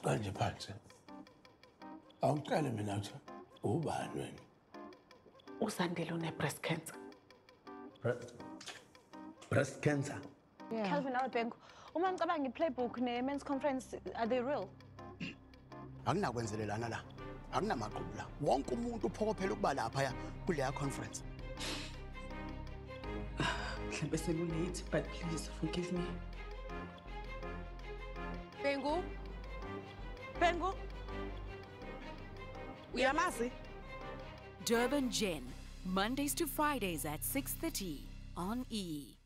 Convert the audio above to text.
Kanje phansi. Awucela mina uthi ubani wena? Usandile une-breast cancer. Breast cancer. Yeah. Calvin Outbank, uma ngicabanga i-playbook ne-men's conference, are they real? Akunakwenzelelana la. Akunamaqhubu la. Wonke umuntu uphokophela ukuba lapha kuleya conference. Mhlawumbe sekulate, but please forgive me. Bengu? Uyamazi? Durban Gen, Mondays to Fridays at 6:30 on E!